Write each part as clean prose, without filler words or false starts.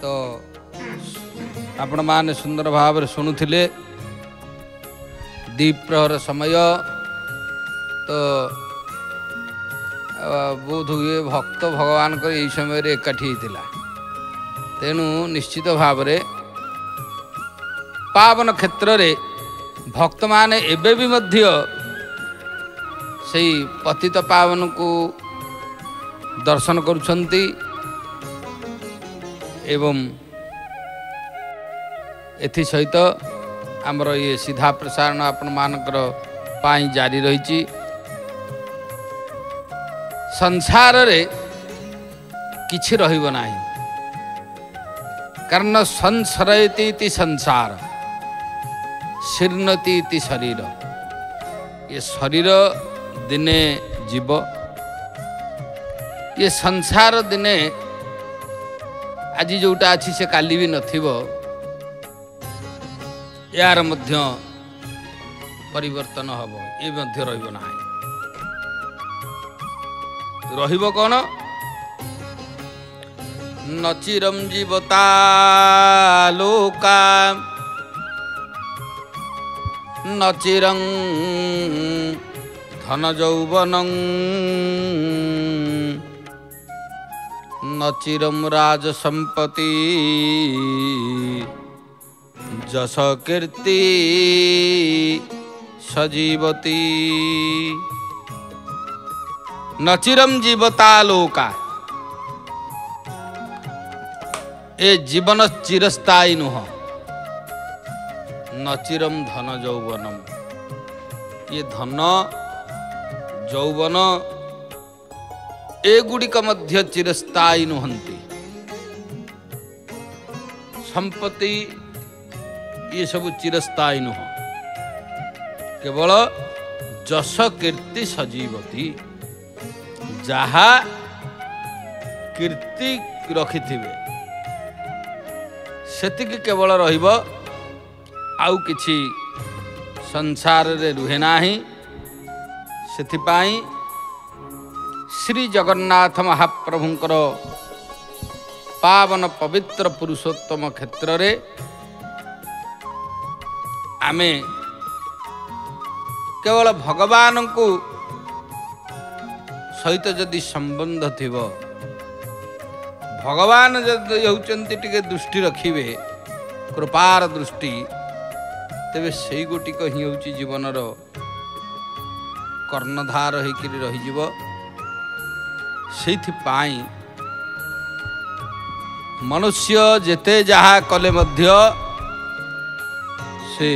तो आपण माने सुंदर भाव शुणुले द्विप्रहर समय तो बोध हुए भक्त भगवान को यही समय एकाठी होता तेणु निश्चित भाव पावन क्षेत्र रे भक्त माने एबे भी मध्य सही पतित पावन को दर्शन करुछंती एवं एथि सहित आमर ये सीधा प्रसारण आपण मानकर पाई जारी रही। संसार रे किछि रहिबो नाही कारण संसरयति इति संसार शीर्णति इति शरीर ये शरीर दिने जीव ये संसार दिने आज जोटा अच्छी से काली भी नथिबो यार मध्य परिवर्तन हब ये मध्य रहिबो नाही रहिबो कोन न चिरं जीवता लोका न चिरं धन यौवनं न चिरं राज संपत्ति जस कीर्ति सजीवती न चिरं जीवता लोका ए जीवन चिरस्थायी नुह न चिरं धन यौवनम ये धन यौवन एगुड़िक मध्य चिरस्थायी नुहंती संपत्ति ये सब चिरस्थायी नुह केवल जस कीर्ति सजीवती जहा कीर्ति रखिथिबे सेतिकी केवल रहिब आउ किछि संसार रे रुहे नाही। सेथिपाई श्री जगन्नाथ महाप्रभुंकर पावन पवित्र पुरुषोत्तम क्षेत्र रे आमे केवल भगवान को सहित जदि संबंध थिबो भगवान जदि होचंती टिके दृष्टि रखिबे कृपार दृष्टि तेबे सेई गोटिक ही होची जीवनर कर्णधार होइकरी रहिजिवो। सेइथिपाई मनुष्य जेते जहा कले मध्य से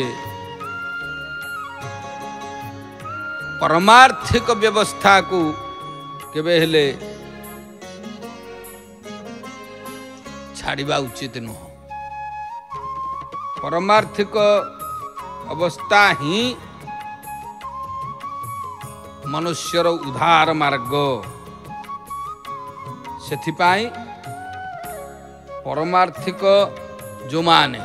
परमार्थिक व्यवस्था को केबे हेले छाड़िबा उचित नुह। परमार्थिक अवस्था ही मनुष्यर उद्धार मार्ग। सेथिपाई परमार्थिक जो माने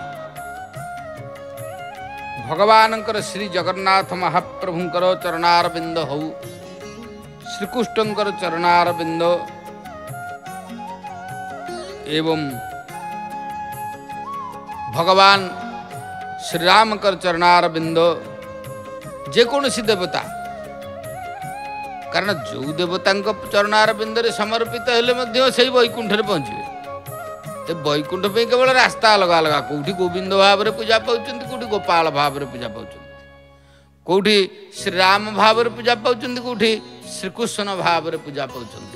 भगवानंकर श्री जगन्नाथ महाप्रभुंकर चरणारविंद हौ श्रीकृष्णंकर चरणारविंद एवं भगवान श्री राम कर चरणारविंद जेकोसी देवता कारण जो देवता चरणारविंद रे समर्पित हेले मध्य से वैकुंठ रे पहुंचे ते वैकुंठ पे केवल रास्ता अलग अलग कौटी गोविंद भाव में पूजा पाउछंती कौटी गोपाल भाव में पूजा पाउछंती कौटी श्री राम भाव में पूजा पाउछंती कौटी श्रीकृष्ण भाव में पूजा पाउछंती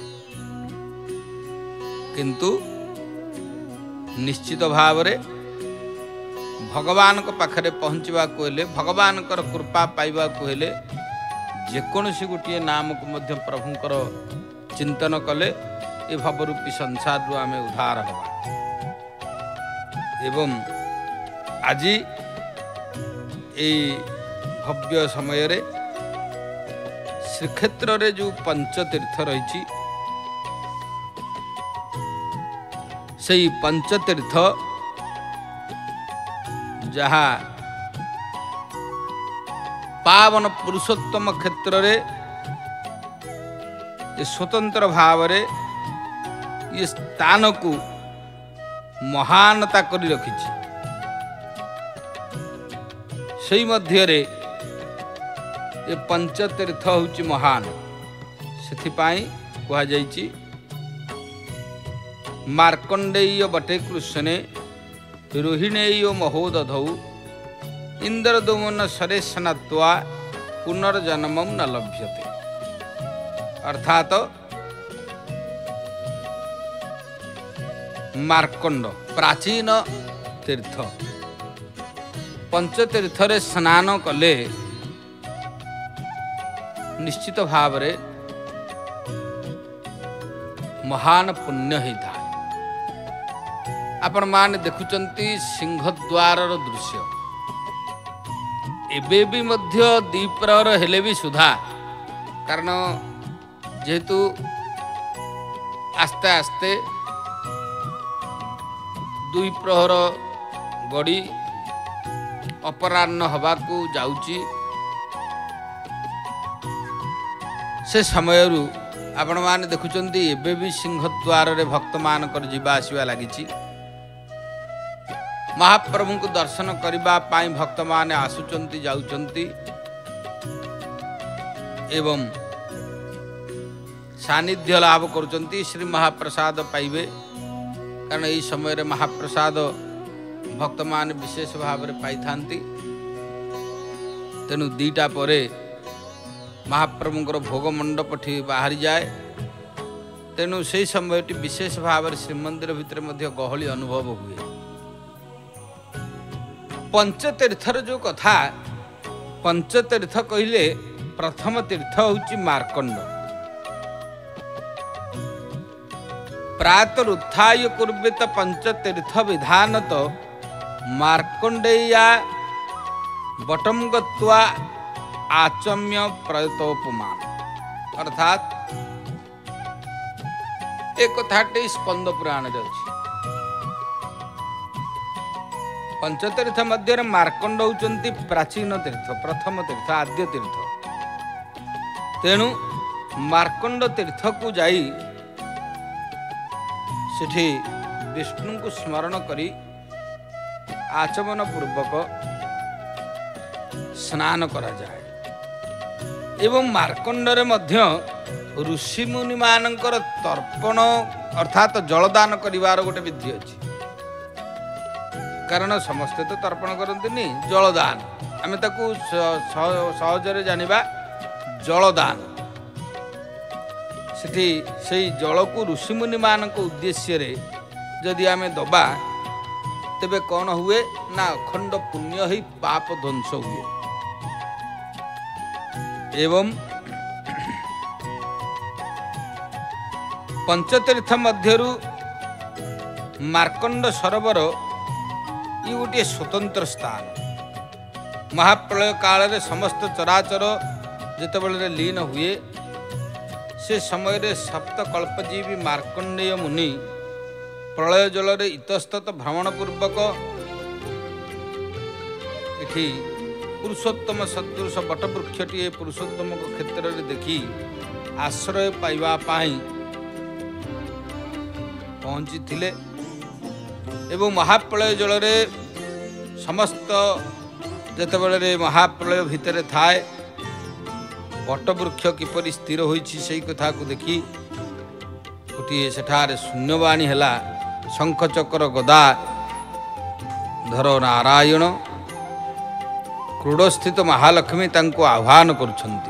किंतु निश्चित भाव रे भगवान को पाखरे पहुँचवा को हेले भगवान कर कृपा पाइबा को हेले जेकोसी गोटे नाम को मध्य प्रभुंकर चिंतन कले ए भवरूपी संसार रु आमे उद्धार हवा। एवं आज ए भव्य समय रे श्रीक्षेत्र रे जो पंचतीर्थ रही से पंचतीर्थ जहा पावन पुरुषोत्तम क्षेत्र रे स्वतंत्र भाव रे ये स्थान को महानता करी रखिछि। सेई मध्यरे ये पंचतीर्थ होउछि महान। सेथिपाई कुहा जाइछि मार्कंडेय बटे कृष्णे रोहिणेय महोदधौ इंद्रदुम्न सरेशनत्वा पुनर्जन्मं न लभ्यते। अर्थात मार्कंड प्राचीन तीर्थ पंचतीर्थरे स्नान कले निश्चित भाव रे महान पुण्य होता है। आपण माने देखुचंती सिंहद्वार दृश्य एबे भी मध्य दीप्रहर हेले भी सुधा, कारण जेहेतु आस्ते आस्ते दुई प्रहर गड़ी अपराह्न हवाकू जाउची, से समयरू आपण माने देखुचंती एबे भी सिंहद्वार रे भक्त मानकर जीवा आसीबा लागिची। महाप्रभु को दर्शन करबा पाई भक्त माने आसुचंती जाउचंती एवं सानिध्य लाभ करुचंती, श्री महाप्रसाद पाइबे। कारण यही समय रे महाप्रसाद भक्त माने विशेष भाव में पाई थांती। तेणु दीटा परे महाप्रभुंकर भोग मंडप ठी बाहरी जाए। तेणु से समय विशेष भाव में श्रीमंदिर भितर मध्य गहली अनुभव हुए। पंचतीर्थर जो कथा, पंचतीर्थ कहले प्रथम तीर्थ होउची मार्कंड। प्रातरुत्थाय कुर्वेत पंचतीर्थ विधानत मार्कंडेया बटम गत्वा आचम्य प्रयतोपमान। अर्थात एक कथाटे स्कंद पुराण रे अछि। पंचतीर्थ मध्य मार्कंड होउचंती प्राचीन तीर्थ, प्रथम तीर्थ, आद्य तीर्थ। तेणु मार्कंड तीर्थ को जाई सेठी विष्णु को स्मरण करी आचमन पूर्वक स्नान करा जाए। एवं मार्कंडरे मध्य ऋषि मुनि मानकर तर्पण अर्थात जलदान करिवार गोटे विधि अछि। कारण समस्ते तो तर्पण करंतिनी, जलदान आमे ताकू सहजरे जानिबा जलदान। सेठी सेई जल को ऋषि मुनि मानक उद्देश्य रे जदि आमे दबा तेबे कौन हुए ना अखंड पुण्य ही पाप ध्वंस हुए। एवं पंचतीर्थ मध्यरु मार्कंड सरोवर ये गोटे स्वतंत्र स्थान। महाप्रलय काल रे समस्त चराचर जेतेबेले लीन हुए से समय रे सप्तकल्पजीवी मार्कंडेय मुनि प्रलय जल रे इतस्तत भ्रमण पूर्वक एठी पुरुषोत्तम सदृश बटवृक्षटीए पुरुषोत्तम को क्षेत्र रे देखी आश्रय पाइबा पाई पहुँची थिले। एवं महाप्रलय जल रे समस्त जेतेबेले महाप्रलय भितर थाए बटवृक्ष किपरि स्थिर होइछि सेई कथा को देखी गोटे सेठारे शून्यवाणी हैला। शंख चक्र गदा धर नारायण क्रोड़स्थित महालक्ष्मी तांको आह्वान करुछंती।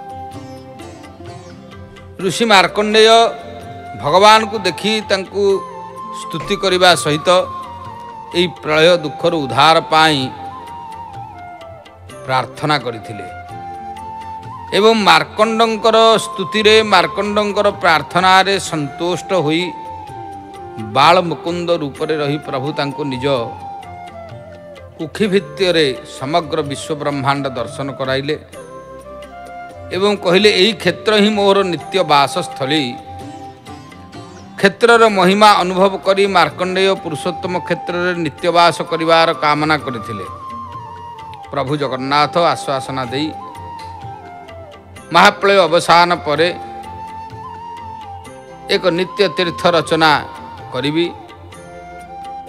ऋषि मार्कंडेय भगवान को देखी तांको स्तुति करिबा सहित एई प्रलय दुखर उद्धार पाई प्रार्थना करिथिले। एवं मार्कंडंकर स्तुति रे मार्कंडंकर प्रार्थना रे संतुष्ट होई बाल मुकुंद रूप रे रही प्रभु तांको निज कुखी भित्तिरे समग्र विश्व ब्रह्मांड दर्शन कराइले एवं कहले एही क्षेत्र ही मोर नित्य वासस्थली। क्षेत्रर महिमा अनुभव करी मार्कंडेय पुरुषोत्तम क्षेत्र रे नित्यवास करिवार कामना करथिले। प्रभु जगन्नाथ आश्वासना देई महाप्रलय अवसान परे एक नित्य तीर्थ रचना करिबी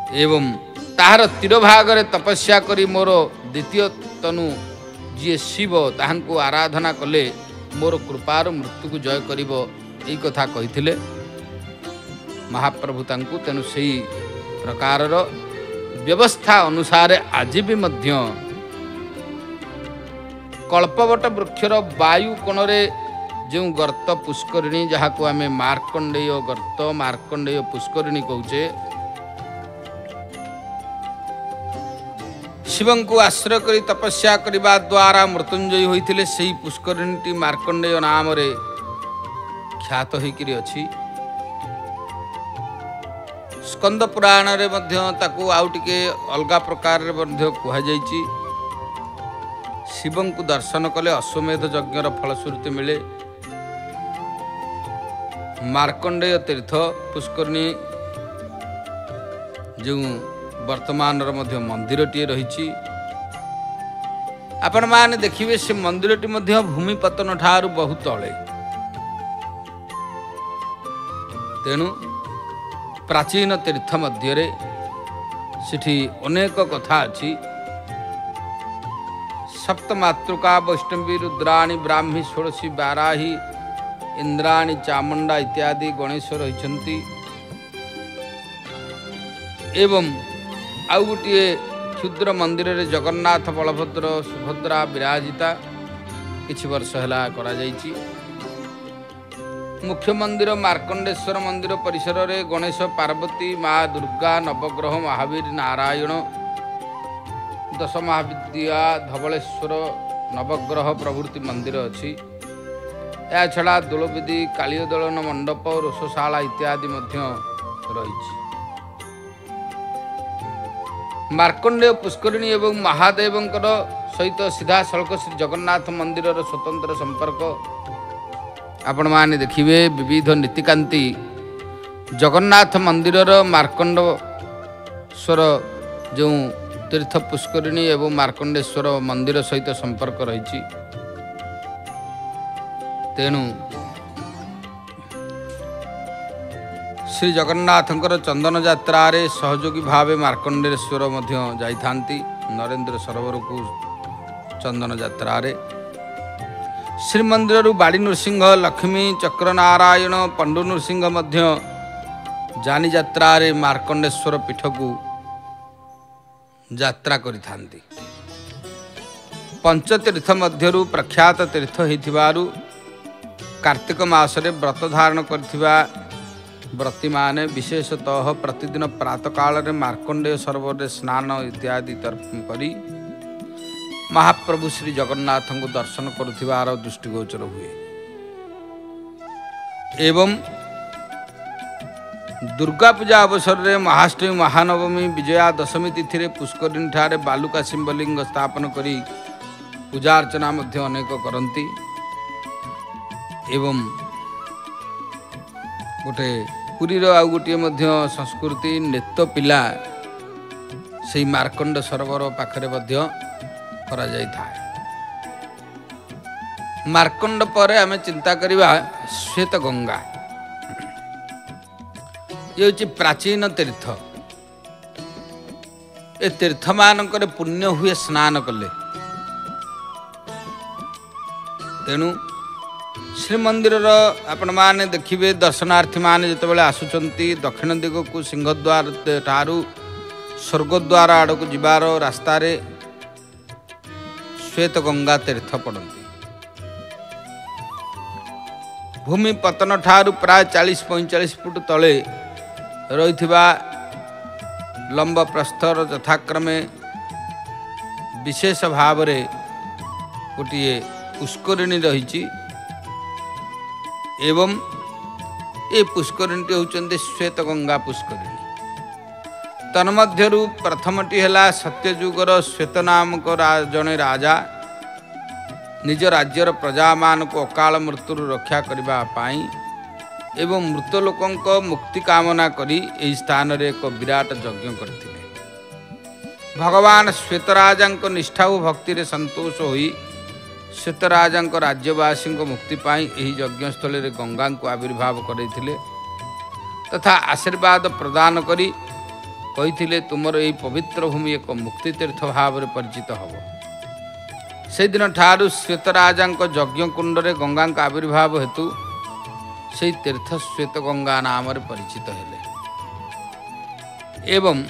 एवं ताहार तीर भागरे तपस्या करी मोर द्वितीय तनु जी शिव ताहांकु आराधना कले मोर कृपार मृत्यु को जय करिब एई कथा कहिथिले महाप्रभु तांकु। तेनु सेई प्रकारर व्यवस्था अनुसार आज भी मध्य कल्पवट वृक्षर वायु कोणरे जो गर्त पुष्करिणी जहाँ को आम मार्कंडेय गर्त मार्कंडेय पुष्करिणी कहूचे शिवं को आश्रय करी तपस्या करने द्वारा मृत्युंजयी होते से पुष्करिणी मार्कंडेय नाम रे ख्यात होइकिरी अछि। स्कंद पुराण रे मध्य ताकू आउ टिके अलगा प्रकार रे मध्य कुहा जायछि। शिवं को दर्शन कले अश्वमेध यज्ञर फलश्रुति मिले। मार्कंडेय तीर्थ पुष्करिणी जो वर्तमान मध्य मंदिरटी रही आपण माने देखिए से मंदिरटी मध्य भूमिपतन ठारू बहुत तले। तेणु प्राचीन तीर्थ मध्य सिठी अनेक कथा अच्छी। सप्तमातृका वैष्णवी रुद्राणी ब्राह्मी षोड़शी बाराही इंद्राणी चामुंडा इत्यादि गणेश रही। एवं आउ गोटे क्षुद्र मंदिर रे जगन्नाथ बलभद्र सुभद्रा विराजिता किछि वर्ष है करा जायछि। मुख्य मंदिर मार्कंडेश्वर मंदिर परिसर रे गणेश पार्वती माँ दुर्गा नवग्रह महावीर नारायण दश महाविद्या धवलेश्वर नवग्रह प्रभृति मंदिर अच्छी। या छड़ा दोलविधि कालिय दलन मंडप रोषशाला इत्यादि मध्य रही। मार्कंडेय पुष्करिणी एवं महादेवंकर सहित सीधा सड़क श्री जगन्नाथ मंदिर स्वतंत्र संपर्क आपण माने देखिए। विविध नीतिकांति जगन्नाथ मंदिर मार्कंडेश्वर जो तीर्थ पुष्करिणी एवं मार्कंडेश्वर मंदिर सहित संपर्क रही। तेणु श्री जगन्नाथंकर चंदन यात्रा रे सहयोगी भावे मार्कंडेश्वर मध्य जाइथांती। नरेंद्र सरोवर को चंदन यात्रा रे श्रीमंदिर बाड़ी नृसिंह लक्ष्मी चक्रनारायण पंडु नृसिंह मध्य जानी यात्रा रे मार्कंडेश्वर पीठ को यात्रा करिथांती। पंचतीर्थ मध्यरु प्रख्यात तीर्थ होइथिबारु कार्तिक मासरे व्रत धारण करथिबा व्रती माने विशेषतः प्रतिदिन प्रातः काल रे मार्कंडेय सरोवर रे स्नान इत्यादि तर्पण करी महाप्रभु श्री जगन्नाथ को दर्शन करुथिबार दृष्टिगोचर हुए। एवं दुर्गा पूजा अवसर रे महाष्टमी महानवमी विजया दशमी तिथि रे पुष्करिणी ठारे बालुका शिवलिंग स्थापन करी पूजा अर्चना मध्य अनेक करती। एवं गोटे पुरीर आउ गोटे मध्य संस्कृति नेत पिला से मार्कंड सरोवर पाखरे मध्य करा जाय था। मार्कंड पर आम चिंता करिबा श्वेत गंगा ये हूँ प्राचीन तीर्थ। ए तीर्थ मानकर पुण्य हुए स्नान कले। तेणु श्रीमंदिर आपण माने देखिए दर्शनार्थी माने जितेबाला आसुचंती दक्षिण दिग को सिंहद्वार ठारू स्वर्गद्वार आड़ को जीवार रास्ता रे श्वेत गंगा तीर्थ पड़ती। भूमि पतन ठारू प्राय 40-45 फुट तले रही लंब प्रस्थर यथाक्रमे विशेष भाव रे गोटे पुष्करिणी रही। एवं ये पुष्करिणी होउचंदे श्वेत गंगा पुष्करिणी। तन्मध्यरु प्रथमटी है सत्यजुगर श्वेत नामक जड़े राजा निज राज्यर प्रजा मान को अकाल मृत्यु रक्षा करने एवं मृत लोकों मुक्ति कामना करी एही स्थान रे एक विराट यज्ञ करथिले। भगवान श्वेतराजा निष्ठा और भक्ति रे संतोष होई श्वेतराजा राज्यवासी मुक्ति पाई एही यज्ञस्थल रे गंगा को आविर्भाव करैथिले तथा आशीर्वाद प्रदान करी कही तुमर यही पवित्र भूमि एक मुक्ति तीर्थ भाव में परिचित हम। से दिन ठारू श्वेतराजा यज्ञ कुंड में गंगा आविर्भाव हेतु से तीर्थ श्वेत गंगा नाम परिचित हेले। एवं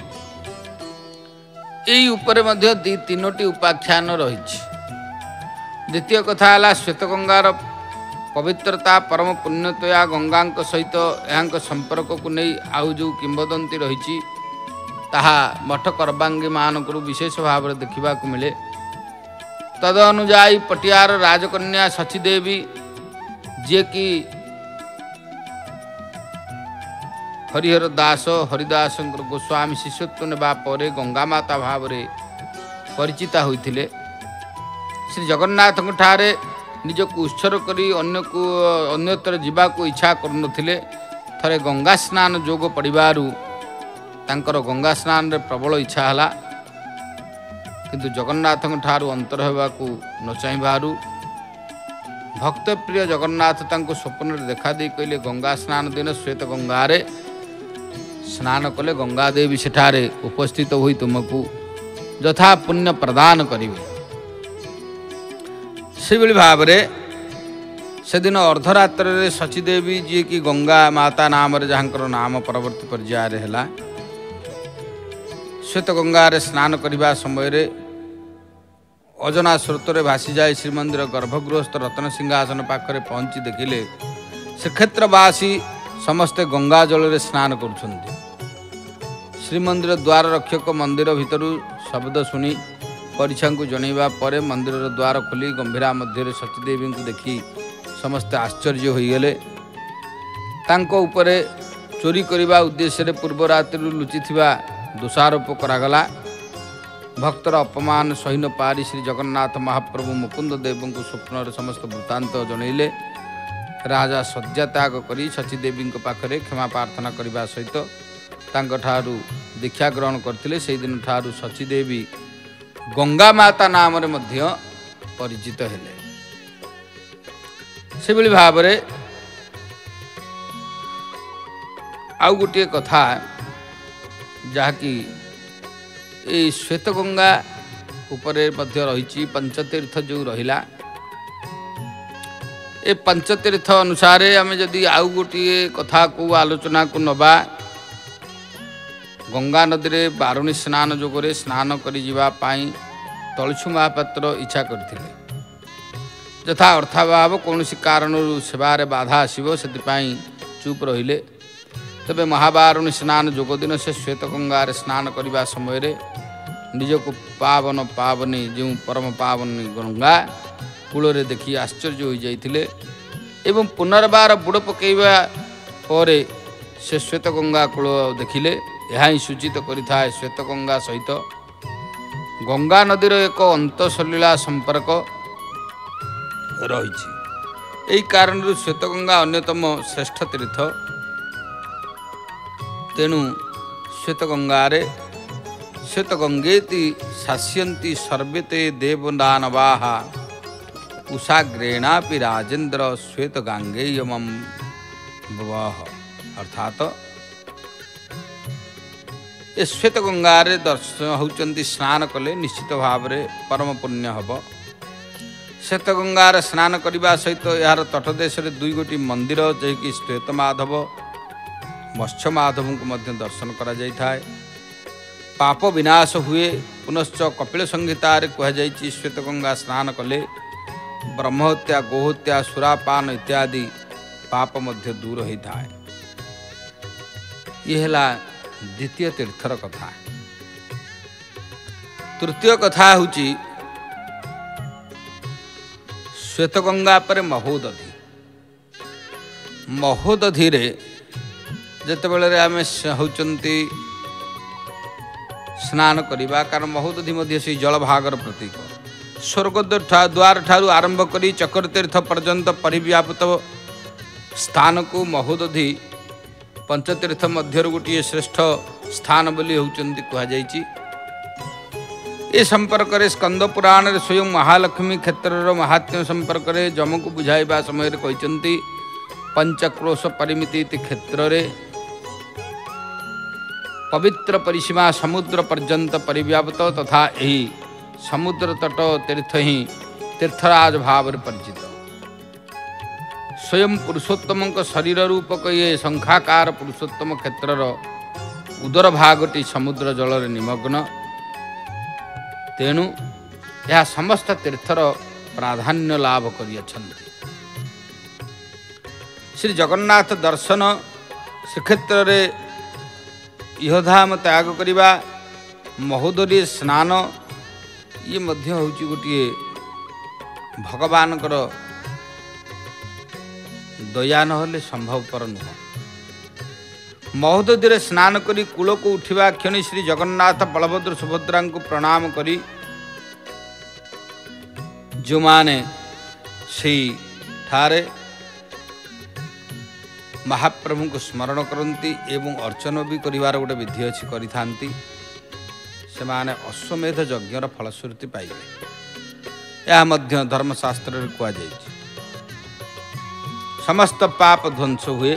यही उपरे मध्य तीनोटी उपाख्यान रही। द्वितीय कथा है श्वेत गंगार पवित्रता परम पुण्यतया गंगा सहित यहाँ संपर्क को नहीं आउ जो किंवदंती रही ताहा मठ कर्बांगी मानक विशेष भाव में देखा मिले। तद अनुजाई पटियार राजकन्या शचीदेवी जे कि हरिहर दास हरिदास गोस्वामी शिष्यत्व नेबा परे गंगा माता भाव में परिचिता होइथिले। श्री जगन्नाथ ठारे निज को उत्सर्ग करी अन्यत्र जीवाको इच्छा करुनथिले। थरे गंगा स्नान जोग पड़िबारु तांकर गंगा स्नान रे प्रबल इच्छा हला, किंतु जगन्नाथ ठारू अंतर होबाकू न चाहिबारु भक्तप्रिय जगन्नाथ तांको स्वप्न रे देखा दे कहले गंगा स्नान दिन श्वेत गंगा रे स्नान कले गंगा देवी सेठारे उपस्थित होई तुमको यथा पुण्य प्रदान करिवे। से भाव से दिन अर्धरात्र शचीदेवी जी की गंगा माता नाम जहाँकर नाम परवर्ती पर्यायर है श्वेत गंगार स्नान करने समय अजना स्रोत भासी जाए श्रीमंदिर गर्भगृहस्थ रत्न सिंहासन पाखरे पहुँची देखिले श्रीक्षेत्रवासी समस्ते गंगा जल स्नान करुछन्ति। श्रीमंदिर द्वार रक्षक मंदिर भितर शब्द शुणी परीक्षा को जनइबा परे मंदिर द्वार खोली गंभीरा मध्य शचीदेवी को देखी समस्ते आश्चर्य होइगले। तांको उपरे चोरी करने उद्देश्य पूर्व रात्रि लुचि दोषारोप करागला। भक्तर अपमान सही न पारी श्री जगन्नाथ महाप्रभु मुकुंद देव को स्वप्न समस्त वृत्तांत जनइले। राजा शଯ୍या त्याग करी शचीदेवी पाखरे क्षमा प्रार्थना करने सहित तांको ठारू दीक्षा ग्रहण करथिले। से दिन ठारू शचीदेवी गंगा माता नाम रे मध्य परिचित हेले। से भली भाव रे आउ गोटे कथा जहाँकि ये श्वेत गंगा उपरे मध्य रही पंचतीर्थ जो रहिला। ए पंचतीर्थ अनुसार आम जदि आउ गोटे कथा को आलोचना को नबा गंगा नदी में बारुणी स्नान जोगरे स्नान करी जीवा पाई तलछु महापात्र इच्छा करथिले। यथा अर्थाभाव कौन कारण सेवार बाधा आसो से चुप रहिले। तबे महाबारुणी स्नान जोग दिन से श्वेत गंगार स्नान करने समय निजको पावन पावनी जो परम पावनी गंगा कूल देखी आश्चर्य हो जाइथिले एवं पुनर्बार बुड़ पकईवा पर से श्वेत गंगा कूल देखिले। यह ही सूचित करिथाए श्वेत गंगा सहित गंगा नदीर एक अंतसलीला संपर्क रही। यही कारण श्वेत गंगा अन्यतम श्रेष्ठ तीर्थ। तेणु श्वेत गंगारे श्वेत गंगेति शास्यन्ति सर्वेते देवदानवाः उषाग्रेणापि राजेन्द्र श्वेत गांगेयमं भवः। अर्थात ये श्वेत गंगार दर्शन होचंती स्नान कले निश्चित भाव में परम पुण्य हम। श्वेत गंगार स्नान करने सहित यार तटदेश दुई गोटी मंदिर जैकि श्वेत माधव मत्स्य माधव को मध्य दर्शन करा जाय थाए। पाप विनाश हुए। पुनश्च कपिल संहितार कहुई श्वेत गंगा स्नान कले ब्रह्महत्या गोहत्या सुरापान इत्यादि पाप मध्य दूर होता है। यह द्वितीय तीर्थर कथा। तृतीय कथा होची श्वेत गंगा पर महोदधि। महोदधि रे जेतेबेले आमे होचंती स्नान करिबा कारण महोदधि मध्य से जलभागर प्रतीक। स्वर्ग द्वार ठारू आरंभ करी चक्र तीर्थ पर्यंत परिव्याप्त स्थान को महोदधि पंचतीर्थ मध्य गोटे श्रेष्ठ स्थान बोली होचंती कहुई। ए संपर्क में स्कंद पुराण रे स्वयं महालक्ष्मी क्षेत्र महात्म्य संपर्क में जम को बुझाइबा समय कहते पंचक्रोश परिमिति क्षेत्र रे पवित्र परिसीमा समुद्र पर्यंत परिव्याप्त तथा यही समुद्र तट तीर्थ ही तीर्थराज भाव परिचित। स्वयं पुरुषोत्तम शरीर रूपक ये शंखाकार पुरुषोत्तम क्षेत्रर उदर भागटी समुद्र जल निमग्न। तेणु यह समस्त तीर्थर प्राधान्य लाभ करियछन्ति। श्री जगन्नाथ दर्शन श्रीक्षेत्र रे इहधाम त्याग करिबा महोदरी स्नान ये मध्य होची गोटे भगवानकर दया नहले संभवपर नुह। महोदधीरे स्नान करी कूल को उठिबा क्षणी श्री जगन्नाथ बलभद्र सुभद्रा को प्रणाम करी जो माने सी ठारे महाप्रभु को स्मरण करती एवं अर्चन भी करिवार गोटे विधि अच्छी करिथांती से माने अश्वमेध यज्ञर फलश्रुति पाइबे। यह मध्य धर्मशास्त्र रे कुआ जाइछि। समस्त पाप ध्वंस हुए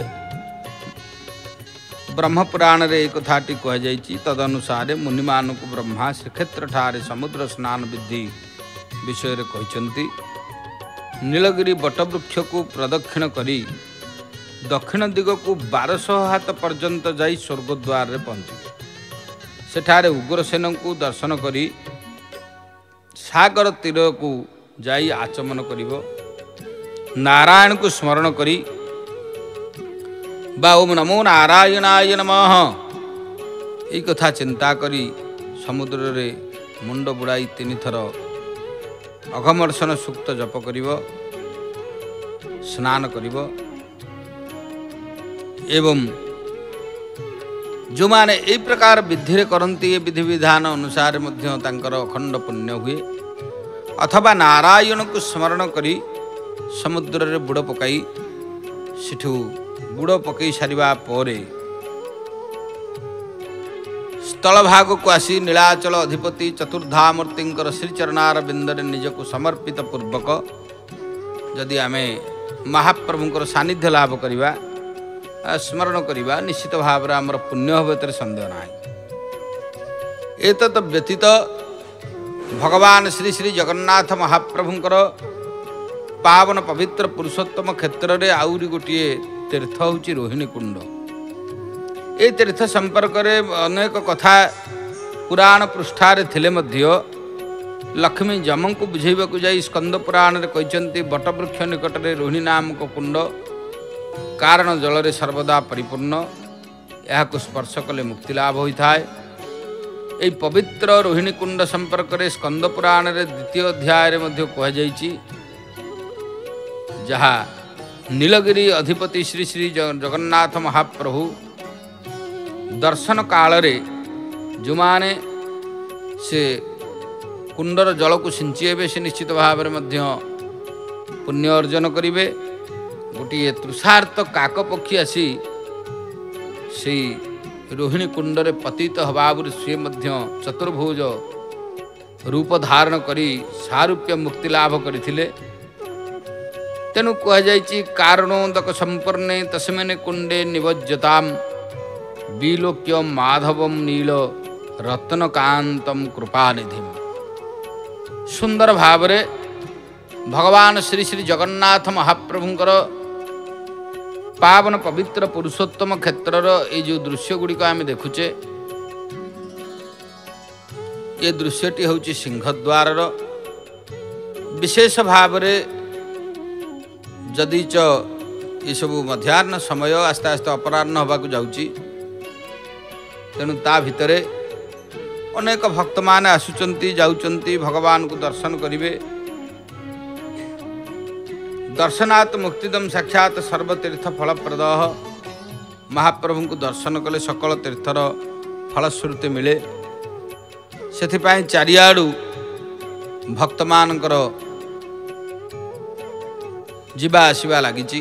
ब्रह्मपुराण रे एक कथाटी कुआ जाइछि। तदनुसार मुनिमान को ब्रह्मा श्रीक्षेत्र ठारे समुद्र स्नान विधि विषय रे कहिसंती। नीलगिरी बटवृक्ष को प्रदक्षिण करी दक्षिण दिग को 1200 हाथ पर्यंत जाई स्वर्गद्वार रे पहुंचे। सेठारे उग्रसेन को दर्शन करी सागर तीर को जाई आचमन करिवो। नारायण को स्मरण करी बा ओम नमो नारायणाय नमः ये कथा चिंता करी समुद्र रे मुंड बुड़ाई 3 थर अघमर्षण सूक्त जप करिवो, स्नान करिवो एवं जो माने ए प्रकार विधि रे करंती ए विधि विधान अनुसार मध्य तांकर अखंड पुण्य हुए। अथवा नारायण को स्मरण करी समुद्र रे बुड़ पकाई सिठू बुड़ पकई सारिबा परे स्थल भाग को आसी नीलाचल अधिपति चतुर्धामूर्तिंकर श्रीचरणार बिंदरे निज को समर्पित पूर्वक जदि आमे महाप्रभुंकर सानिध्य लाभ करिबा स्मरण करिबा निश्चित भाव रे हमर पुण्य होबे संदेह नाही। एतत् व्यतीत भगवान श्री श्री जगन्नाथ महाप्रभुंकर पावन पवित्र पुरुषोत्तम क्षेत्र रे आउरी गोटिए तीर्थ होची रोहिणी कुंड। ए तीर्थ संपर्क रे अनेक कथा पुराण पृष्ठारे थिले मध्य लक्ष्मी जमं को बुझेबा को जाई स्कंद पुराण रे कहिसंती बटवृक्ष निकट रे रोहिणी नामक कुंड कारण जल रे सर्वदा परिपूर्ण। यह को स्पर्श कले मुक्ति लाभ होता है। यही पवित्र रोहिणी कुंड संपर्क रे स्कंद पुराण रे 2य अध्याय रे मध्य कह जाइछि जहाँ नीलगिरी अधिपति श्री श्री जगन्नाथ महाप्रभु दर्शन काल रे जो माने से कुंडर जल को सिंचिबे से निश्चित भाव में मध्य पुण्य अर्जन करिवे। गोटे तृषार्थ काक पक्षी आसी से रोहिणी कुंडरे पतित हबाबुर से मध्य चतुर्भुज रूप धारण करी सारूप्य मुक्ति लाभ करथिले। तेणु कह जाइछि कारणोदक संपन्ने तस्मिन् कुंडे निवज्जताम विलोक्य माधवम नील रत्नकांतम कृपानिधिम। सुंदर भावरे भगवान श्री श्री जगन्नाथ महाप्रभुंकर पावन पवित्र पुरुषोत्तम क्षेत्रर ये जो दृश्य गुड़िक आम देखुचे ये दृश्यटी हूँ सिंहद्वार विशेष भावरे जदि च ये सब मध्याह्न समय आस्ते आस्ते अपराह्न होबाकु जाउची तेणु ता भितरे अनेक भक्त माने आसुचंती जाउचंती भगवान को दर्शन करिवे। दर्शनात् मुक्तिदम साक्षात सर्वतीर्थ फलप्रद। महाप्रभु को दर्शन कले सकल तीर्थर फलश्रुति मिले। सेथिपाई चारियाडू भक्त मानकर जीवा आसवा लगी।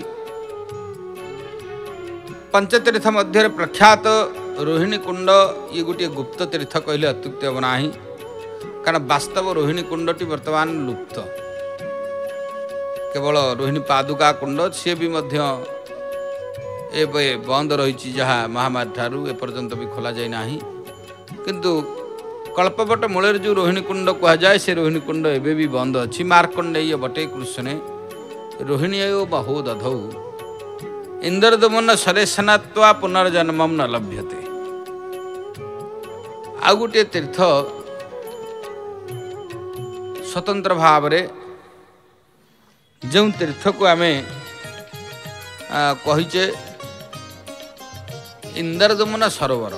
पंचतीर्थ मध्य प्रख्यात रोहिणी कुंड ये गोटे गुप्त तीर्थ कहले अत्युक्ति हम ना कारण वास्तव रोहिणी कुंडटी वर्तमान लुप्त। केवल रोहिणी पादुका कुंड सी भी मध्य ଏବେ ବନ୍ଦ ରହିଛି, ଯାହା ମହାମାରୀ ଠାରୁ ଏପର୍ଯ୍ୟନ୍ତ ବି ଖୋଲା ଯାଇନାହିଁ। କିନ୍ତୁ କଳ୍ପବଟ ମୂଳରେ ଯେଉଁ ରୋହିଣୀ କୁଣ୍ଡ କୁହାଯାଏ, ସେ ରୋହିଣୀ କୁଣ୍ଡ ଏବେ ବି ବନ୍ଦ ଅଛି। ମାର୍କଣ୍ଡେୟ ବଟେ କୃଷ୍ଣେ ରୋହିଣୀୟ ବହୁ ଦଧୌ ଇନ୍ଦ୍ରଦମନ ସରେଶନାତ୍ୱା ପୁନର୍ଜନ୍ମମ ନ ଲଭ୍ୟତେ। ଆଉ ଗୋଟିଏ ତୀର୍ଥ ସ୍ୱତନ୍ତ୍ର ଭାବରେ ଯେଉଁ ତୀର୍ଥକୁ ଆମେ କହିଛେ ଇନ୍ଦ୍ରଦମନ ସରୋବର,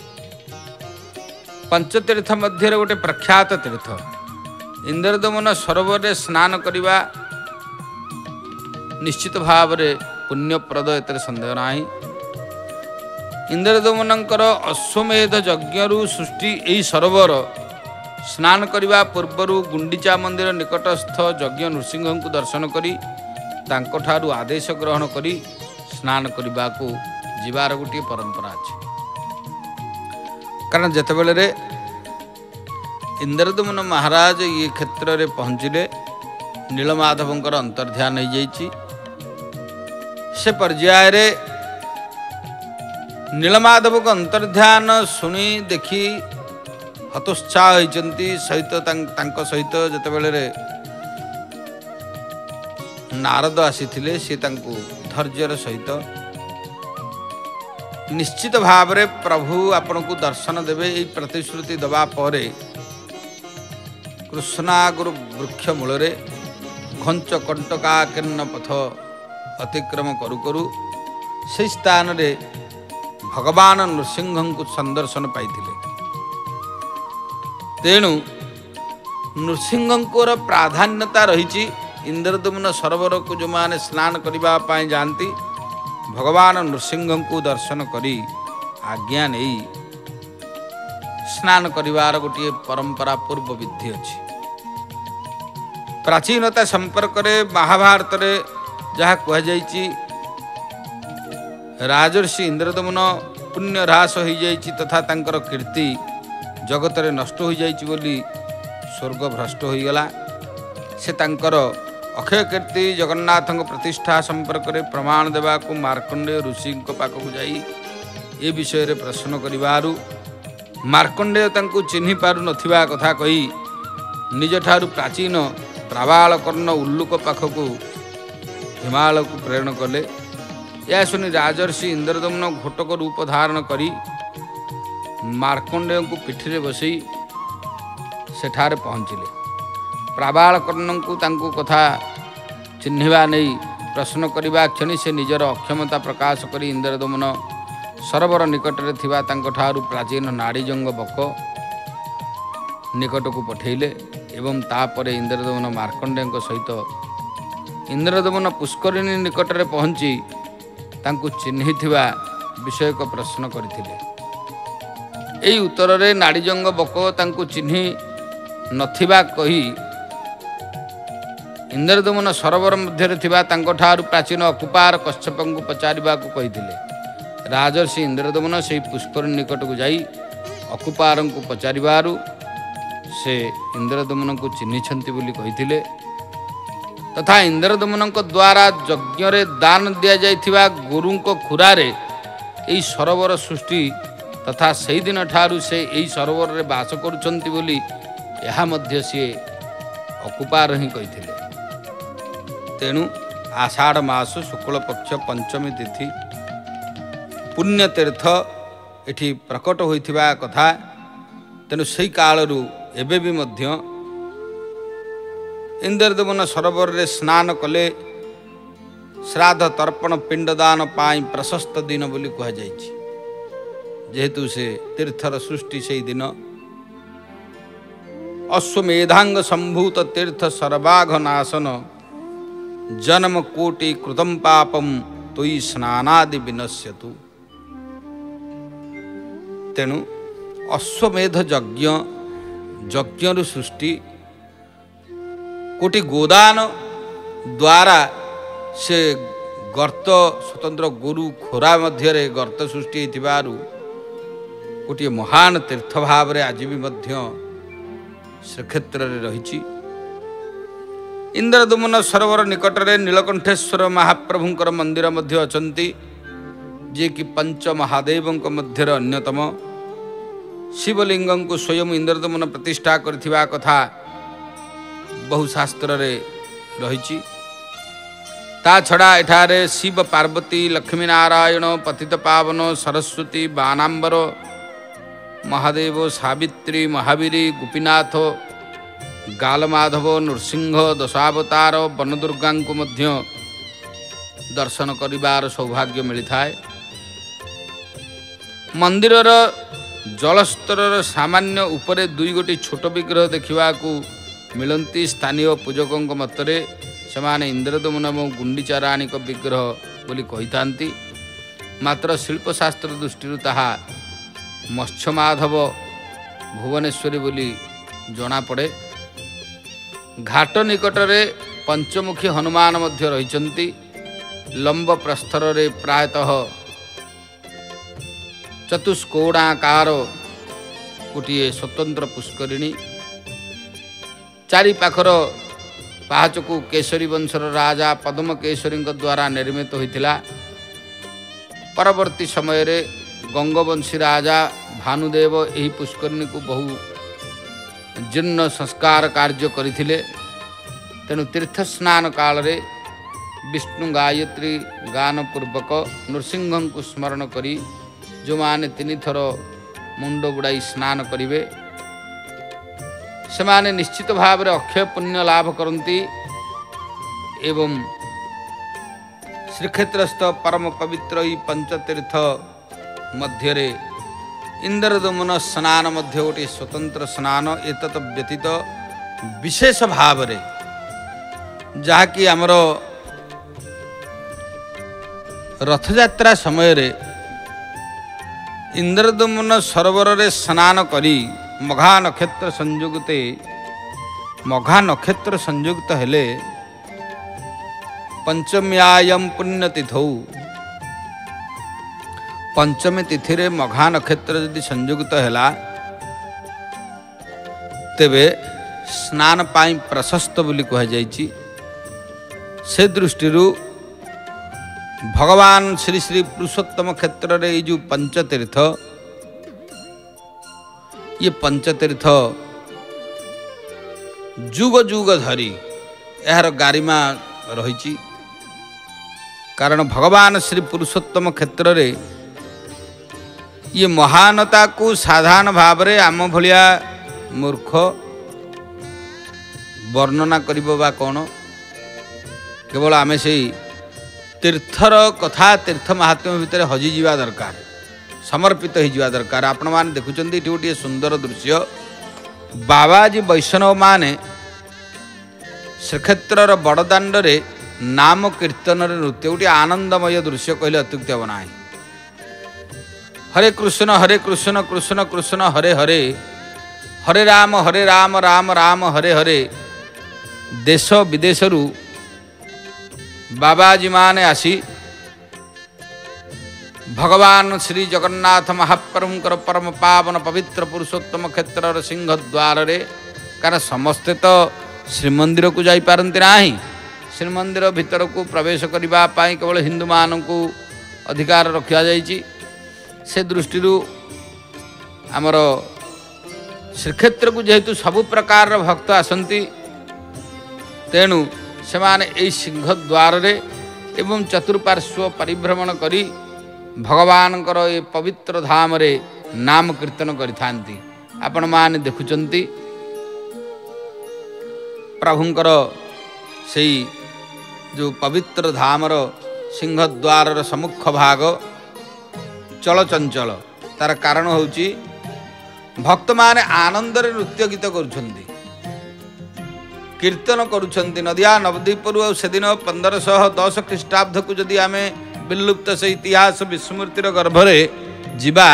ପଞ୍ଚତୀର୍ଥ ମଧ୍ୟରେ ଗୋଟେ ପ୍ରଖ୍ୟାତ ତୀର୍ଥ। ଇନ୍ଦ୍ରଦମନ ସରୋବରରେ ସ୍ନାନ କରିବା ନିଶ୍ଚିତ ଭାବରେ ପୁଣ୍ୟପ୍ରଦ, ଏଥିରେ ସନ୍ଦେହ ନାହିଁ। ଇନ୍ଦ୍ରଦମନଙ୍କର ଅଶ୍ୱମେଧ ଯଜ୍ଞରୁ ସୃଷ୍ଟି ଏହି ସରୋବର ସ୍ନାନ କରିବା ପୂର୍ବରୁ ଗୁଣ୍ଡିଚା ମନ୍ଦିର ନିକଟସ୍ଥ ଯଜ୍ଞ ନୃସିଂହଙ୍କୁ ଦର୍ଶନ କରି ତାଙ୍କଠାରୁ ଆଦେଶ ଗ୍ରହଣ କରି ସ୍ନାନ କରିବାକୁ ଯିବାର ଗୋଟିଏ ପରମ୍ପରା ଅଛି। କାରଣ ଯେତେବେଳେ ଇନ୍ଦ୍ରଦମନ ମହାରାଜ ଏ କ୍ଷେତ୍ରରେ ପହଞ୍ଚିଲେ, ନୀଳମାଧବଙ୍କର ଅନ୍ତର୍ଧ୍ୟାନ ହୋଇଯାଇଛି। ସେ ପର୍ଯ୍ୟାୟରେ ନୀଳମାଧବଙ୍କ ଅନ୍ତର୍ଧ୍ୟାନ ଶୁଣି ଦେଖି ହତୋତ୍ସାହ ହୋଇଛନ୍ତି। ତାଙ୍କ ସହିତ ଯେତେବେଳେ ନାରଦ ଆସିଥିଲେ, ସେ ତାଙ୍କୁ ଧୈର୍ଯ୍ୟର ସହିତ ନିଶ୍ଚିତ ଭାବରେ ପ୍ରଭୁ ଆପଣଙ୍କୁ ଦର୍ଶନ ଦେବେ ଏହି ପ୍ରତିଶ୍ରୁତି ଦେବା ପରେ କୃଷ୍ଣାଗୁରୁ ବୃକ୍ଷ ମୂଳରେ ଘଞ୍ଚ କଣ୍ଟକାକୀର୍ଣ୍ଣ ପଥ ଅତିକ୍ରମ କରୁ କରୁ ସେହି ସ୍ଥାନରେ ଭଗବାନ ନୃସିଂହଙ୍କୁ ସନ୍ଦର୍ଶନ ପାଇଥିଲେ। ତେଣୁ ନୃସିଂହଙ୍କର ପ୍ରାଧାନ୍ୟତା ରହିଛି। ଇନ୍ଦ୍ରଦମନ ସରୋବରକୁ ଯେଉଁମାନେ ସ୍ନାନ କରିବା ପାଇଁ ଯାଆନ୍ତି, ଭଗବାନ ନୃସିଂହଙ୍କୁ ଦର୍ଶନ କରି ଆଜ୍ଞା ନେଇ ସ୍ନାନ କରିବାର ଗୋଟିଏ ପରମ୍ପରା ପୂର୍ବ ବିଧି ଅଛି। ପ୍ରାଚୀନତା ସମ୍ପର୍କରେ ମହାଭାରତରେ ଯାହା କୁହାଯାଇଛି, ରାଜର୍ଷି ଇନ୍ଦ୍ରଦମନ ପୁଣ୍ୟ ହ୍ରାସ ହୋଇଯାଇଛି ତଥା ତାଙ୍କର କୀର୍ତ୍ତି ଜଗତରେ ନଷ୍ଟ ହୋଇଯାଇଛି ବୋଲି ସ୍ୱର୍ଗ ଭ୍ରଷ୍ଟ ହୋଇଗଲା। ସେ ତାଙ୍କର ଅକ୍ଷୟ କୀର୍ତ୍ତି ଜଗନ୍ନାଥଙ୍କ ପ୍ରତିଷ୍ଠା ସମ୍ପର୍କରେ ପ୍ରମାଣ ଦେବାକୁ ମାର୍କଣ୍ଡେୟ ଋଷିଙ୍କ ପାଖକୁ ଯାଇ ଏ ବିଷୟରେ ପ୍ରଶ୍ନ କରିବାରୁ ମାର୍କଣ୍ଡେୟ ତାଙ୍କୁ ଚିହ୍ନି ପାରୁନଥିବା କଥା କହି ନିଜଠାରୁ ପ୍ରାଚୀନ ପ୍ରାବାଳକର୍ଣ୍ଣ ଉଲ୍ଲୁକ ପାଖକୁ ହିମାଳୟକୁ ପ୍ରେରଣ କଲେ। ଏହା ଶୁଣି ରାଜର୍ଷି ଇନ୍ଦ୍ରଦମନ ଘୋଟକ ରୂପ ଧାରଣ କରି ମାର୍କଣ୍ଡେୟଙ୍କୁ ପିଠିରେ ବସାଇ ସେଠାରେ ପହଞ୍ଚିଲେ। ପ୍ରାବାଳକର୍ଣ୍ଣଙ୍କୁ ତାଙ୍କୁ କଥା ଚିହ୍ନିବା ନେଇ ପ୍ରଶ୍ନ କରିବା କ୍ଷଣି ସେ ନିଜର ଅକ୍ଷମତା ପ୍ରକାଶ କରି ଇନ୍ଦ୍ରଦମନ ସରୋବର ନିକଟରେ ଥିବା ତାଙ୍କଠାରୁ ପ୍ରାଚୀନ ନାଡ଼ିଜଙ୍ଗ ବକ ନିକଟକୁ ପଠାଇଲେ ଏବଂ ତାପରେ ଇନ୍ଦ୍ରଦମନ ମାର୍କଣ୍ଡେୟଙ୍କ ସହିତ ଇନ୍ଦ୍ରଦମନ ପୁଷ୍କରିଣୀ ନିକଟରେ ପହଞ୍ଚି ତାଙ୍କୁ ଚିହ୍ନିଥିବା ବିଷୟକ ପ୍ରଶ୍ନ କରିଥିଲେ। ଏହି ଉତ୍ତରରେ ନାଡ଼ିଜଙ୍ଗ ବକ ତାଙ୍କୁ ଚିହ୍ନି ନଥିବା କହି ଇନ୍ଦ୍ରଦମନ ସରୋବର ମଧ୍ୟରେ ଥିବା ତାଙ୍କଠାରୁ ପ୍ରାଚୀନ ଅକୁପାର କଶ୍ୟପଙ୍କୁ ପଚାରିବାକୁ କହିଥିଲେ। ରାଜର୍ଷି ଇନ୍ଦ୍ରଦମନ ସେହି ପୁଷ୍କରିଣୀ ନିକଟକୁ ଯାଇ ଅକୁପାରଙ୍କୁ ପଚାରିବାରୁ ସେ ଇନ୍ଦ୍ରଦମନଙ୍କୁ ଚିହ୍ନିଛନ୍ତି ବୋଲି କହିଥିଲେ। ତଥା ଇନ୍ଦ୍ରଦମନଙ୍କ ଦ୍ୱାରା ଯଜ୍ଞରେ ଦାନ ଦିଆଯାଇଥିବା ଗୋରୁଙ୍କ ଖୁରାରେ ଏହି ସରୋବର ସୃଷ୍ଟି ତଥା ସେହିଦିନ ଠାରୁ ସେ ଏହି ସରୋବରରେ ବାସ କରୁଛନ୍ତି ବୋଲି ଏହା ମଧ୍ୟ ସିଏ ଅକୁପାର ହିଁ କହିଥିଲେ। ତେଣୁ ଆଷାଢ଼ ମାସ ଶୁକ୍ଳପକ୍ଷ ପଞ୍ଚମୀ ତିଥି ପୁଣ୍ୟତୀର୍ଥ ଏଠି ପ୍ରକଟ ହୋଇଥିବା କଥା। ତେଣୁ ସେହି କାଳରୁ ଏବେ ବି ମଧ୍ୟ ଇନ୍ଦ୍ରଦମନ ସରୋବରରେ ସ୍ନାନ କଲେ ଶ୍ରାଦ୍ଧ ତର୍ପଣ ପିଣ୍ଡଦାନ ପାଇଁ ପ୍ରଶସ୍ତ ଦିନ ବୋଲି କୁହାଯାଇଛି। ଯେହେତୁ ସେ ତୀର୍ଥର ସୃଷ୍ଟି ସେହି ଦିନ ଅଶ୍ୱମେଧାଙ୍ଗ ସମ୍ଭୂତ ତୀର୍ଥ ସର୍ବାଘ ନାଶନ ଜନ୍ମ କୋଟି କୃତମ୍ ପାପମ୍ ତୋଇ ସ୍ନାନାଦି ବିନଶ୍ୟତୁ। ତେଣୁ ଅଶ୍ୱମେଧ ଯଜ୍ଞରୁ ସୃଷ୍ଟି କୋଟି ଗୋଦାନ ଦ୍ୱାରା ସେ ଗର୍ତ୍ତ ସ୍ୱତନ୍ତ୍ର ଗୋରୁ ଖୋରା ମଧ୍ୟରେ ଗର୍ତ୍ତ ସୃଷ୍ଟି ହୋଇଥିବାରୁ ଗୋଟିଏ ମହାନ ତୀର୍ଥ ଭାବରେ ଆଜି ବି ମଧ୍ୟ ଶ୍ରୀକ୍ଷେତ୍ରରେ ରହିଛି। ଇନ୍ଦ୍ରଦମନ ସରୋବର ନିକଟରେ ନୀଳକଣ୍ଠେଶ୍ୱର ମହାପ୍ରଭୁଙ୍କର ମନ୍ଦିର ମଧ୍ୟ ଅଛନ୍ତି। जे कि पंच महादेवों मध्यर अन्यतम शिवलिंग को स्वयं इंद्रदमन प्रतिष्ठा करथिबा कथा बहु शास्त्र रे रही। ता छड़ा एठारे शिव पार्वती लक्ष्मी नारायण पतित पावन सरस्वती बानांबर महादेव सावित्री महावीरी गोपीनाथ गालमाधव नृसिंह दशावतार वनदुर्गा को मध्य दर्शन करिबार सौभाग्य मिलता है। मंदिरर जलस्तर सामान्य उपरे दुई गोटी छोट विग्रह देखा मिलती। स्थानीय पूजकों मतरे सेमाने इंद्रदमन और गुंडीचा राणी विग्रह बोली कही थांती। मात्र शिल्पशास्त्र दृष्टि ताहा मत्स्यमाधव भुवनेश्वरी बोली जना पड़े। घाट निकटरे पंचमुखी हनुमान मध्य रहिचंती। लंब प्रस्तर रे प्रायतः चतुष्कोणाकार गोटे स्वतंत्र पुष्करिणी। चारि पाखर पाहाच को केशरी वंशर राजा पद्म केशरी द्वारा निर्मित होता। परवर्ती समय रे गंगवंशी राजा भानुदेव यही पुष्करिणी को बहु जीर्ण संस्कार कार्य करथिले। तेणु तीर्थ स्नान काल रे विष्णु गायत्री गान पूर्वक नृसिंह को स्मरण करी जो माने 3 थर मुंड बुड़ाई स्नान करिवे से माने निश्चित भाव रे अक्षय पुण्य लाभ करती। एवं श्रीक्षेत्रस्थ परम पवित्र ई पंचतीर्थ मध्यरे इंद्रदमन स्नान मध्य गोटे स्वतंत्र स्नान। एतत् व्यतीत विशेष भाव रे जहाँकि आमर रथयात्रा समय रे इंद्रदमन सरोवर रे स्नान करी मघा नक्षत्र संयुक्ते मघा नक्षत्र संयुक्त हेले पंचम्यायम पुण्यतिथौ पंचमी तिथि रे मघा नक्षत्र यदि संयुक्त हैला तेबे स्नान पाई प्रशस्त बोली कह जाइछि। से दृष्टि भगवान श्री श्री पुरुषोत्तम क्षेत्र रे जो पंचतीर्थ ये पंचतीर्थ जुग जुग धरी यार गारिमा रही। कारण भगवान श्री पुरुषोत्तम क्षेत्र रे ये महानता को साधारण भाव रे आम भलिया मूर्ख वर्णना करिबो बा कोन। केवल आमे से तीर्थर कथा तीर्थ महात्म्य भितर हजि जीवा दरकार समर्पित हो जावा दरकार। आपण माने देखुचंदी एठी गोटे सुंदर दृश्य बाबाजी वैष्णव माने श्रीक्षेत्रर बड़दाण्ड रे नाम कीर्तन रे नृत्य गोटे आनंदमय दृश्य कहले अत्युक्ति हेब नाही। हरे कृष्ण कृष्ण कृष्ण हरे हरे हरे राम राम राम हरे हरे। देश विदेशरू बाबाजी माने आसी भगवान श्री जगन्नाथ महाप्रभुंकर परम पावन पवित्र पुरुषोत्तम क्षेत्र सिंह द्वार रे कारण समस्ते तो श्रीमंदिर को जाई पारंती नाही। श्रीमंदिर भितर को प्रवेश करबा पाई केवल हिंदू मान को अधिकार रखा जाइछि। से दृष्टि आमर श्रीक्षेत्र को जेहेतु सबु प्रकार भक्त आसंती तेणु से माने एई सिंह द्वार रे एवं चतुर्पार्श्व परिभ्रमण करी भगवानकर ये पवित्र धाम रे नाम कीर्तन करिथांती। आपण माने देखुचंती प्रभुंकर सेई जो पवित्र धामर सिंह द्वार सम्मुख भाग चलचंचल। तार कारण होची भक्त माने आनंद रे नृत्य गीत करुछंती कीर्तन करुछंती। नदिया नवद्वीपरु से दिन 1510 ख्रीष्टाब्द को जदि आमे विलुप्त से इतिहास विस्मृतिर गर्भरे जीवा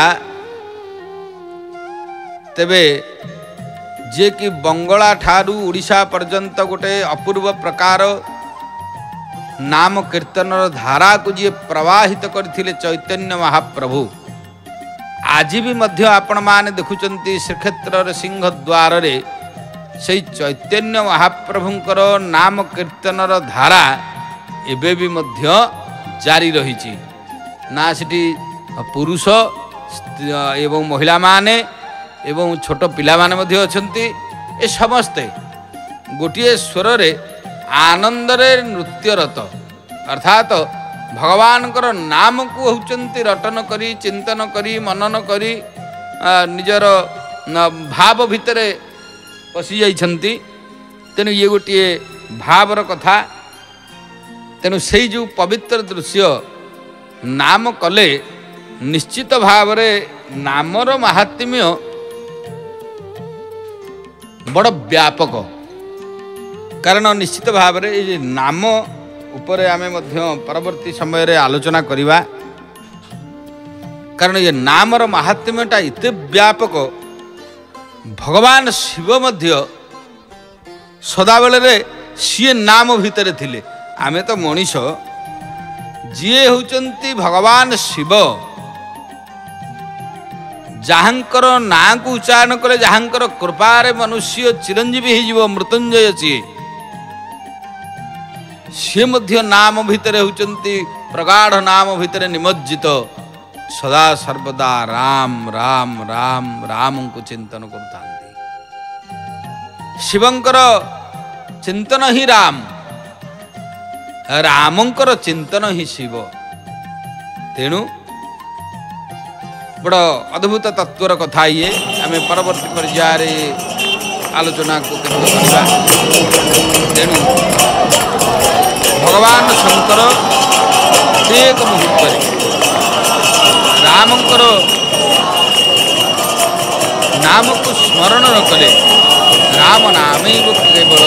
तेबे जे कि बंगला ठारू ओडिशा पर्यंत गोटे अपूर्व प्रकार नाम कीर्तन धारा को जी प्रवाहित करथिले चैतन्य महाप्रभु आज भी मध्य आपण माने देखुचंती श्रीक्षेत्र सिंह द्वार रे से चैतन्य महाप्रभुंकर नाम कीर्तन धारा एबे भी मध्य जारी रही। ना सेठी पुरुष एवं महिला माने एवं छोट पिला माने मध्य अछंती ए समस्ते गोटे स्वर रे आनंद रे नृत्यरत अर्थात भगवान नाम को होचंती रटन करी चिंतन करी मनन करी निजर भाव भितरे पशि जाइछंती। तेणु ये गोटे भावर कथा। तेणु से जो पवित्र दृश्य नाम कले निश्चित भाव नामर महात्म्य बड़ व्यापक। कारण निश्चित भाव नाम उपरे आमे मध्य परवर्ती समय रे आलोचना करिबा। कारण ये नामर महात्म्यटा इते व्यापक भगवान शिव मध्य सदाबेले सी नाम भितर थिले। आमे तो मनीष जी होचंती भगवान शिव जहाँकर ना को उच्चारण कले जहाँकर कृपारे मनुष्य चिरंजीवी हो मृत्युंजय सी मध्य नाम भितर होचंती प्रगाढ़ नाम भितर निमज्जित सदा सर्वदा राम राम राम राम को चिंतन करता। शिवंकर चिंतन ही राम, रामंकर चिंतन ही शिव। तेणु बड़ अद्भुत तत्वर कथा ये आम परवर्ती पर्यायर आलोचना को करवा। तेणु भगवान शंकर एक मुहूर्त रामंकर नाम को स्मरण न कले राम नाम केवल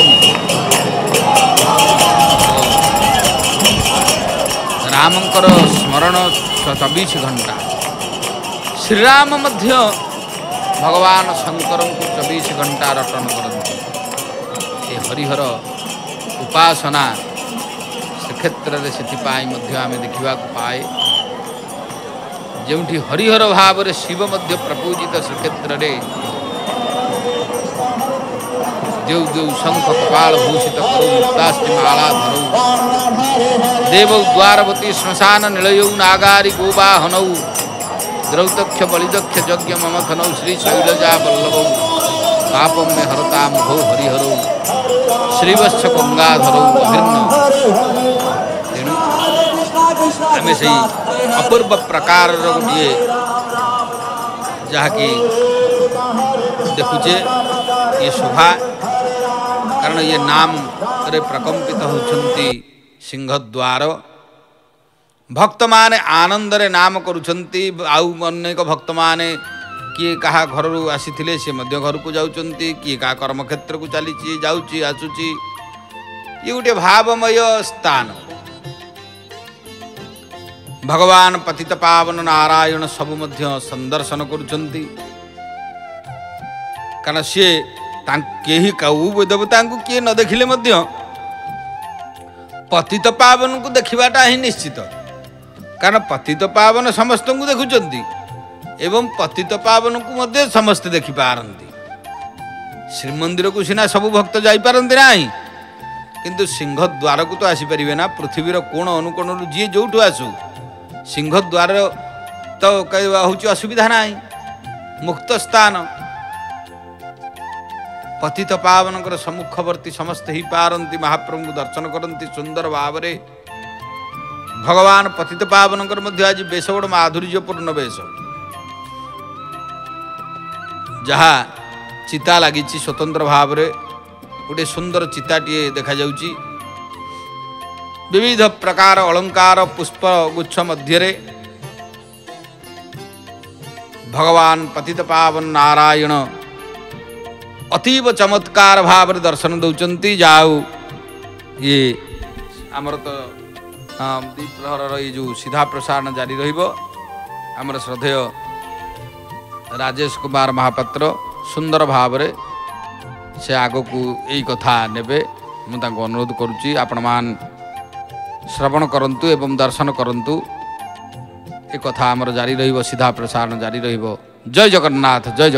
रामंकर स्मरण 24 घंटा। श्रीराम मध्य भगवान शंकर को 24 घंटा रटन करते। ये हरिहर उपासना क्षेत्र में से आम देखा पाए जोठी हरिहर भाव शिव मध्य प्रपूजित श्रीक्षेत्र में जो जो शंख कपाल भूषित करो मुक्तास्ति माला धरऊ देव द्वारवती श्मशान निलयौ नागारी गोवाहनौ द्रौतक्ष बलिदक्ष यज्ञ ममथनौ श्री शैलजा वल्लभौ पापम में हरता मुघौ हरिहरौ श्रीवत्स गंगाधरौ अभिन्न। तेणु आम से अपूर्व प्रकार गोटे जहाँकि देखुचे ये शोभा। कारण ये नाम रे प्रकंपित होती सिंहद्वार भक्त माने आनंद रे नाम करुछंती। आउ अनेक भक्त माने किए कहा घर आसी से मध्य घर को जाउछंती, किए कहा कर्मक्षेत्र को चली जाउची आसुची। ये गोटे भावमय स्थान। भगवान पतित पावन नारायण सबु मध्य संदर्शन करुछंती। कारण सी केही कऊ देवता को किए न देखिले मध्य पतित पावन को देखिबाटा ही निश्चित। कारण पतित पावन समस्त को देखुचंती एवं पतित पावन को मध्य समस्त देखि पारंती। श्रीमंदिर को सिना सब भक्त जाई पारंती नाही, किंतु सिंहद्वार को तो आसी परिबे ना। पृथ्वीर कोण अनुकोण जी जोठु आसु सिंहद्वार तो कहवा होची असुविधा नाही, मुक्त स्थान। पतित पावन सम्मुखवर्ती समस्त ही पारंती महाप्रभु को दर्शन करती सुंदर भाव रे। भगवान पतित पावन मध्य आज बेश बड़ माधुर्यपूर्ण बेश जहाँ चिता लगी स्वतंत्र भाव रे गोटे सुंदर चिताटे देखा जाउची। विविध प्रकार अलंकार पुष्प गुच्छ मध्य भगवान पतित पावन नारायण अतीव चमत्कार भाव रे दर्शन दौचंती। जाऊ ये आमर तो द्विप्रहर ये जो सीधा प्रसारण जारी रहिबो। आमर श्रद्धेय राजेश कुमार महापात्र सुंदर भाव रे से आग को यही कथा नेबे मु तांको अनुरोध करुच्ची। आपण मान श्रवण करंतु एवं दर्शन करंतु। ए कथा आमर जारी रहिबो, सीधा प्रसारण जारी रहिबो। जय जगन्नाथ। जय